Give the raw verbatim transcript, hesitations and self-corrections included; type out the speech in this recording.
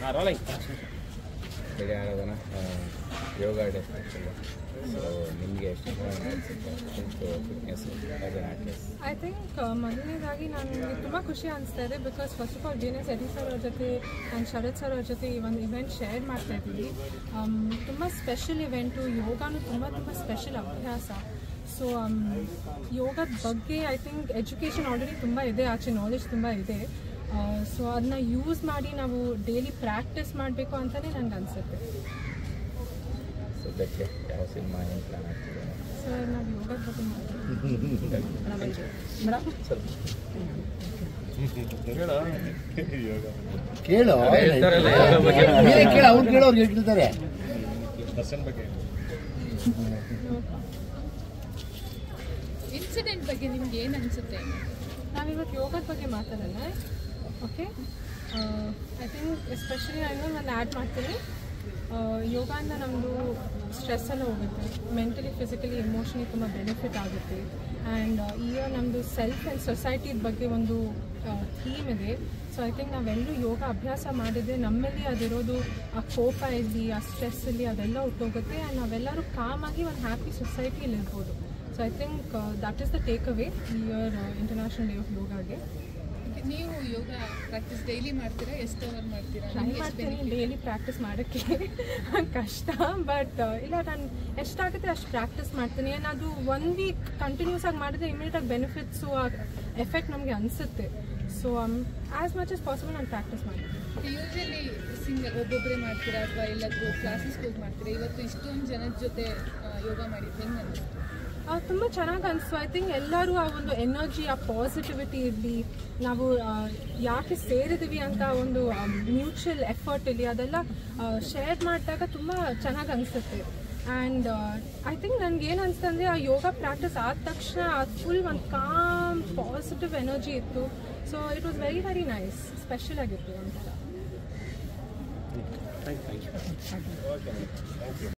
ಬೆಳೆ ಆರಾಧನ yoga day special. So ನಿಮಗೆ ಎಷ್ಟು fitness as an artist? I think ಮೊದಲನೇದಾಗಿ ನನಗೆ ತುಂಬ ಖುಷಿ ಅನಿಸ್ತಾ ಇದೆ. Because first of all the N S ಎಡಿ ಸರ್ ಅವ್ರ ಜೊತೆ ಆ್ಯಂಡ್ ಶರತ್ ಸರ್ ಅವ್ರ ಜೊತೆ ಈ ಒಂದು ಇವೆಂಟ್ ಶೇರ್ ಮಾಡ್ತಾ ಇದ್ದೀವಿ. ತುಂಬ ಸ್ಪೆಷಲ್ ಇವೆಂಟು. ಯೋಗನೂ ತುಂಬ ತುಂಬ ಸ್ಪೆಷಲ್ ಅಭ್ಯಾಸ. ಸೊ ಯೋಗದ ಬಗ್ಗೆ ಐ ಥಿಂಕ್ ಎಜುಕೇಷನ್ ಆಲ್ರೆಡಿ ತುಂಬ ಇದೆ, ಆಚೆ ನಾಲೆಜ್ ತುಂಬ ಇದೆ. ಸೊ ಅದನ್ನ ಯೂಸ್ ಮಾಡಿ ನಾವು ಡೈಲಿ ಪ್ರಾಕ್ಟೀಸ್ ಮಾಡಬೇಕು ಅಂತಲೇ ನನಗೆ ಅನಿಸುತ್ತೆ. ಸದ್ಯಕ್ಕೆ ಯಾವ ಸಿನಿಮಾ ಏನು ಪ್ಲಾನ್ ಆಗ್ತಿದೆ ಸರ್? ನಾವು ಯೋಗದ ಬಗ್ಗೆ ಕೇಳೋ ಕೇಳ ಅವ್ರು ಕೇಳೋರು ಹೇಳ್ತಿರ್ತಾರೆ. ಇನ್ಸಿಡೆಂಟ್ ಬಗ್ಗೆ ನಿಮ್ಗೆ ಏನು ಅನಿಸುತ್ತೆ? ನಾವಿವತ್ತು ಯೋಗದ ಬಗ್ಗೆ ಮಾತಾಡೋಣ. ಓಕೆ, ಐ ಥಿಂಕ್ ಎಸ್ಪೆಷಲಿ ನಾನು ಒಂದು ಆ್ಯಡ್ ಮಾಡ್ತೀನಿ. ಯೋಗದಿಂದ ನಮ್ಮದು ಸ್ಟ್ರೆಸ್ ಎಲ್ಲ ಹೋಗುತ್ತೆ, ಮೆಂಟಲಿ ಫಿಸಿಕಲಿ ಎಮೋಷನಲಿ ತುಂಬ ಬೆನಿಫಿಟ್ ಆಗುತ್ತೆ. ಆ್ಯಂಡ್ ಈಗ ನಮ್ಮದು ಸೆಲ್ಫ್ ಆ್ಯಂಡ್ ಸೊಸೈಟಿ ಬಗ್ಗೆ ಒಂದು ಥೀಮ್ ಇದೆ. ಸೊ ಐ ಥಿಂಕ್ ನಾವೆಲ್ಲರೂ ಯೋಗ ಅಭ್ಯಾಸ ಮಾಡಿದರೆ ನಮ್ಮಲ್ಲಿ ಅದಿರೋದು ಆ ಕೋಪ ಇರಲಿ, ಆ ಸ್ಟ್ರೆಸ್ ಇರಲಿ, ಅದೆಲ್ಲ ಹೊಟ್ಟೋಗುತ್ತೆ. ಆ್ಯಂಡ್ ನಾವೆಲ್ಲರೂ ಕಾಮಾಗಿ ಒಂದು ಹ್ಯಾಪಿ ಸೊಸೈಟಿಯಲ್ಲಿ ಇರ್ಬೋದು. So I think that is the take away year international day of ಯೋಗಾಗೆ. ನೀವು ಯೋಗ ಪ್ರಾಕ್ಟೀಸ್ ಡೈಲಿ ಮಾಡ್ತೀರಾ? ಎಷ್ಟು ಅವರ್ ಮಾಡ್ತೀರಾ? ಟ್ರೈ ಮಾಡ್ತೀನಿ ಡೈಲಿ ಪ್ರಾಕ್ಟೀಸ್ ಮಾಡೋಕ್ಕೆ, ಕಷ್ಟ. ಬಟ್ ಇಲ್ಲ, ನಾನು ಎಷ್ಟಾಗುತ್ತೆ ಅಷ್ಟು ಪ್ರಾಕ್ಟೀಸ್ ಮಾಡ್ತೀನಿ. ಏನಾದರೂ ಒನ್ ವೀಕ್ ಕಂಟಿನ್ಯೂಸ್ ಆಗಿ ಮಾಡಿದ್ರೆ ಇಮಿಡಿಯೇಟಾಗಿ ಬೆನಿಫಿಟ್ಸು ಆ ಎಫೆಕ್ಟ್ ನಮಗೆ ಅನಿಸುತ್ತೆ. So as much as possible ನಾನು ಪ್ರಾಕ್ಟೀಸ್ ಮಾಡ್ತೀನಿ. ಯೂಶಲಿ ಸಿಂಗಲ್ ಒಬ್ಬೊಬ್ಬರೇ ಮಾಡ್ತೀರಾ ಅಥವಾ ಎಲ್ಲಾದರೂ ಕ್ಲಾಸಸ್ಗೆ ಹೋಗಿ ಮಾಡ್ತೀರಾ? ಇವತ್ತು ಇಷ್ಟೊಂದು ಜನದ ಜೊತೆ ಯೋಗ ಮಾಡಿದ್ದು ಹೆಂಗೆ ಅನಿಸ್ತು? ತುಂಬ ಚೆನ್ನಾಗಿ ಅನಿಸ್ತು. ಐ ಥಿಂಕ್ ಎಲ್ಲರೂ ಆ ಒಂದು ಎನರ್ಜಿ, ಆ ಪಾಸಿಟಿವಿಟಿ ಇರಲಿ, ನಾವು ಯಾಕೆ ಸೇರಿದ್ದೀವಿ ಅಂತ ಒಂದು ಮ್ಯೂಚುವಲ್ ಎಫರ್ಟ್ ಇರಲಿ, ಅದೆಲ್ಲ ಶೇರ್ ಮಾಡಿದಾಗ ತುಂಬ ಚೆನ್ನಾಗಿ ಅನಿಸುತ್ತೆ. ಆ್ಯಂಡ್ ಐ ಥಿಂಕ್ ನನಗೆ ಏನು ಅನಿಸ್ತು ಅಂದರೆ, ಆ ಯೋಗ ಪ್ರಾಕ್ಟೀಸ್ ಆದ ತಕ್ಷಣ ಅದು ಫುಲ್ ಒಂದು ಕಾಮ್ ಪಾಸಿಟಿವ್ ಎನರ್ಜಿ ಇತ್ತು. So it was very very nice, special ಆಗಿತ್ತು ಒಂಥರ.